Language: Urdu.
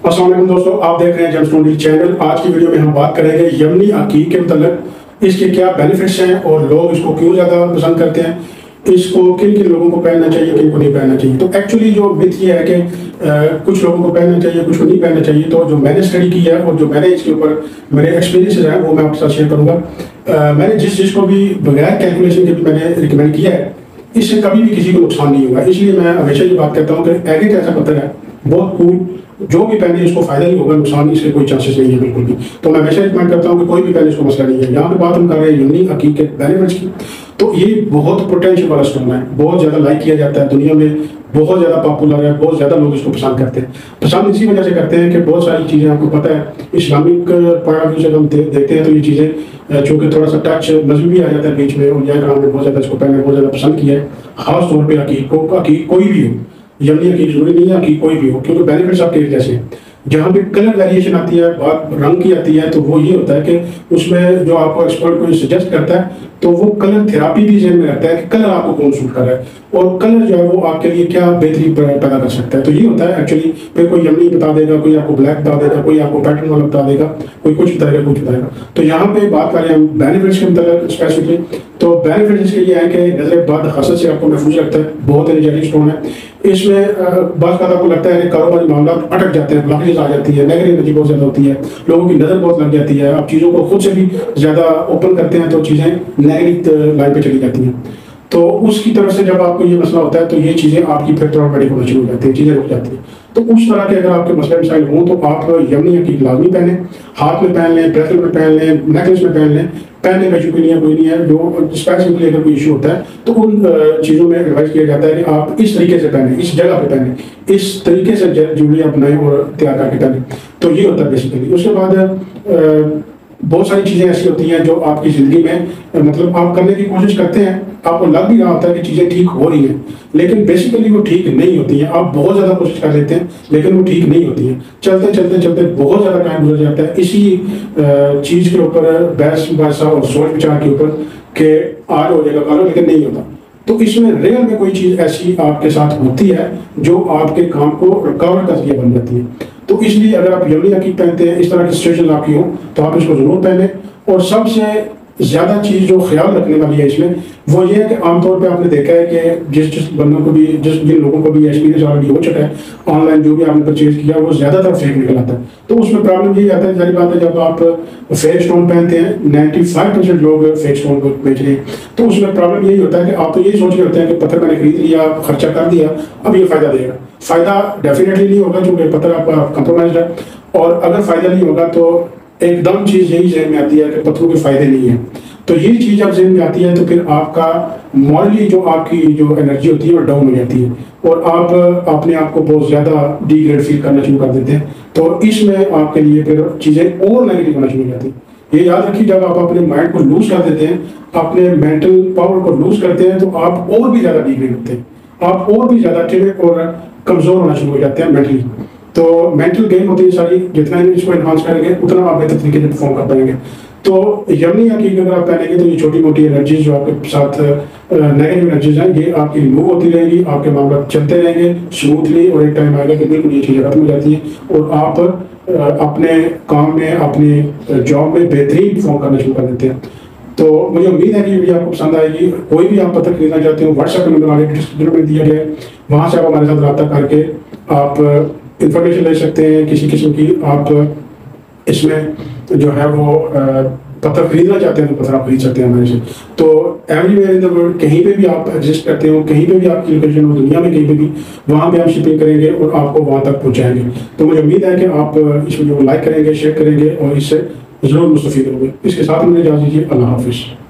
السلام علیکم دوستو، آپ دیکھ رہے ہیں جیمز ٹونڈی چینل۔ آج کی ویڈیو میں ہم بات کریں گے یمنی عقیق کے متعلق، اس کے کیا بینیفٹس ہیں اور لوگ اس کو کیوں زیادہ پسند کرتے ہیں، اس کو کن کن لوگوں کو پہننا چاہیے، کن کو نہیں پہننا چاہیے۔ تو ایکچولی جو مت یہ ہے کہ کچھ لوگوں کو پہننا چاہیے، کچھ کو نہیں پہننا چاہیے۔ تو جو میں نے اسٹڈی کی ہے اور جو میں نے اس کے اوپر میرے ایکسپیرینسز ہیں وہ میں آپ کے ساتھ شیئر کروں گا۔ میں نے جس کو بھی بغیر کیلکولیشن کے بھی میں نے ریکمینڈ کیا ہے، اس سے کبھی بھی کسی کو نقصان نہیں ہوگا۔ اس لیے میں ہمیشہ یہ بات کہتا ہوں کہ ایگریٹ ایسا پتھر ہے، بہت کول، جو بھی پہنے اس کو فائدہ ہی ہوگا، نقصان اس کے کوئی چانسز نہیں ہے بالکل بھی۔ تو میں ہمیشہ ریکمینڈ کرتا ہوں کہ کوئی بھی پہنے اس کو مسئلہ نہیں ہے۔ یہاں پہ بات ہم کر رہے ہیں یمنی عقیق کے بینیفٹس کی۔ تو یہ بہت پوٹینشیل والا اسٹون ہے، بہت زیادہ لائک کیا جاتا ہے دنیا میں، بہت زیادہ پاپولر ہے، بہت زیادہ لوگ اس کو پسند کرتے ہیں۔ پسند اسی وجہ سے کرتے ہیں کہ بہت ساری چیزیں آپ کو پتہ ہے، اسلامک پوائنٹ آف ویو سے ہم دیکھتے ہیں تو یہ چیزیں چونکہ تھوڑا سا ٹچ مذہبی آ جاتا ہے بیچ میں، اور یہ کرام نے بہت زیادہ اس کو پہننا بہت زیادہ پسند کیا ہے، خاص طور پہ عقیق کو۔ عقیق کوئی بھی ہو، یمنی عقیق ضروری نہیں ہے، عقیق کوئی بھی ہو، کیونکہ بینیفٹس آپ کے جیسے ہیں۔ جہاں پہ کلر ویریشن آتی ہے، بات رنگ کی آتی ہے، تو وہ یہ ہوتا ہے کہ اس میں جو آپ کو ایکسپرٹ کو سجیسٹ کرتا ہے تو وہ کلر تھراپی بھی ذہن میں رکھتا ہے کہ کلر آپ کو کون سوٹ کر رہا ہے اور کلر جو ہے وہ آپ کے لیے کیا بہتری پیدا کر سکتا ہے۔ تو یہ ہوتا ہے ایکچولی، پھر کوئی یمنی بتا دے گا، کوئی آپ کو بلیک بتا دے گا، کوئی آپ کو پیٹرن والا بتا دے گا، کوئی کچھ بتائے گا، کچھ بتائے گا۔ تو یہاں پہ بات کریں ہم بینیفٹس کے متعلق اسپیسیفکلی، تو بینیفٹس کے یہ ہے کہ نظر بد حسد سے آپ کو محفوظ رکھتا ہے، بہت انرجیٹک اسٹون ہے۔ اس میں بعض کا آپ کو لگتا ہے کہ کاروباری معاملات اٹک جاتے ہیں، بلاکیجز آ جاتی ہے، نیگیٹو انرجی بہت زیادہ ہوتی ہے، لوگوں کی نظر بہت لگ جاتی ہے، آپ چیزوں کو خود سے بھی زیادہ اوپن کرتے ہیں تو چیزیں نیگیٹو لائن پہ چلی جاتی ہیں۔ تو اس کی طرف سے جب آپ کو یہ مسئلہ ہوتا ہے تو یہ چیزیں آپ کی پھر آٹومیٹک ہونا شروع ہو جاتی ہیں، چیزیں رک جاتی ہیں۔ تو اس طرح کے اگر آپ کے مسئلے مسائل ہوں تو آپ یمنی عقیق لازمی پہنیں، ہاتھ میں پہن لیں، بریسلٹ میں پہن لیں، نیکلس میں پہن لیں، پہننے کا ایشو کوئی نہیں ہے۔ جو اسپیسیفکلی اگر کوئی ایشو ہوتا ہے تو ان چیزوں میں ایڈوائز کیا جاتا ہے کہ آپ اس طریقے سے پہنیں، اس جگہ پہ پہنیں، اس طریقے سے جوڑی آپ بنائیں اور تیار کر کے پہنیں۔ تو یہ ہوتا ہے بیسیکلی۔ اس کے بعد بہت ساری چیزیں ایسی ہوتی ہیں جو آپ کی زندگی میں مطلب آپ کرنے کی کوشش کرتے ہیں، آپ کو لگ بھی رہا ہوتا ہے کہ چیزیں ٹھیک ہو رہی ہیں، لیکن بیسیکلی وہ ٹھیک نہیں ہوتی ہیں۔ آپ بہت زیادہ کوشش کر لیتے ہیں لیکن وہ ٹھیک نہیں ہوتی ہیں، چلتے چلتے چلتے بہت زیادہ ٹائم گزر جاتا ہے اسی چیز کے اوپر، بحث مباحثہ اور سوچ وچار کے اوپر کہ آج ہو جائے گا کل، لیکن نہیں ہوتا۔ تو اس میں ریئل میں کوئی چیز ایسی آپ کے ساتھ ہوتی ہے جو آپ کے کام کو رکاوٹ کا ذریعہ بن جاتی ہے۔ تو اس لیے اگر آپ یمنی عقیق پہنتے ہیں، اس طرح کی سچویشن آپ کی ہو تو آپ اس کو ضرور پہنیں۔ اور سب سے زیادہ چیز جو خیال رکھنے والی ہے اس میں وہ یہ ہے کہ عام طور پہ آپ نے دیکھا ہے کہ جس بندوں کو بھی، جن لوگوں کو بھی ایکسپیرینس آلریڈی ہو چکا ہے، آن لائن جو بھی آپ نے پرچیز کیا وہ زیادہ تر فیک نکل آتا ہے۔ تو اس میں پرابلم یہی آتا ہے، ظاہر بات ہے جب آپ فیک اسٹون پہنتے ہیں، 95% لوگ فیک اسٹون کو بیچ رہے ہیں، تو اس میں پرابلم یہی ہوتا ہے کہ آپ تو یہی سوچ رہے ہوتے ہیں کہ پتھر میں نے خرید لیا، خرچہ کر دیا، اب یہ فائدہ دے گا۔ فائدہ ڈیفینیٹلی نہیں ہوگا چونکہ پتھر آپ کا کمپرومائزڈ ہے، اور اگر فائدہ نہیں ہوگا تو ایک دم چیز یہی ذہن میں آتی ہے کہ پتھروں کے فائدے نہیں ہیں۔ تو یہ چیز جب ذہن میں آتی ہے تو پھر آپ کا مورلی جو آپ کی جو انرجی ہوتی ہے وہ ڈاؤن ہو جاتی ہے، اور آپ اپنے آپ کو بہت زیادہ ڈی گریڈ فیل کرنا شروع کر دیتے ہیں۔ تو اس میں آپ کے لیے پھر چیزیں اور نیگیٹو ہونا شروع ہو جاتی ہیں۔ یہ یاد رکھیے، جب آپ اپنے مائنڈ کو لوز کر دیتے ہیں، اپنے مینٹل پاور کو لوز کرتے ہیں، تو آپ اور بھی زیادہ ڈی گریڈ ہوتے ہیں، آپ اور بھی زیادہ ٹرک اور کمزور ہونا شروع ہو جاتے ہیں مینٹلی۔ تو مینٹل گیم ہوتی ہے ساری، جتنا اس کو انہانس کریں گے اتنا آپ بہتر طریقے سے پرفارم کر پائیں گے۔ تو یمنی عقیق اگر آپ پہنیں گے تو یہ چھوٹی موٹی انرجیز جو آپ کے ساتھ نیگیٹو انرجیز ہیں یہ آپ کی ریموو ہوتی رہیں گی، آپ کے معاملات چلتے رہیں گے اسموتھلی، اور ایک ٹائم آئے گا کہ بالکل یہ چیزیں ختم ہو جاتی ہیں اور آپ اپنے کام میں، اپنی جاب میں بہترین پرفارم کرنا شروع کر دیتے ہیں۔ تو مجھے امید ہے کہ یہ ویڈیو آپ کو پسند آئے گی۔ کوئی بھی آپ پتھر خریدنا چاہتے ہو، واٹس ایپ نمبر ہمارے ڈسکرپشن میں دیا گیا ہے، وہاں سے آپ ہمارے ساتھ رابطہ کر کے آپ انفارمیشن لے سکتے ہیں کسی قسم کی۔ آپ اس میں جو ہے وہ پتھر خریدنا چاہتے ہیں تو پتھر آپ خرید سکتے ہیں ہمارے سے۔ تو every where in the world, کہیں پہ بھی آپ ایگزسٹ کرتے ہو، کہیں پہ بھی آپ کی لوکیشن ہو دنیا میں کہیں پہ بھی، وہاں پہ ہم شپنگ کریں گے اور آپ کو وہاں تک پہنچائیں گے۔ تو مجھے امید ہے کہ آپ اس ویڈیو کو لائک کریں گے، شیئر کریں گے اور اس سے ضرور مستفید ہوں گے۔ اس کے ساتھ مجھے اجازت دیجیے، اللہ حافظ۔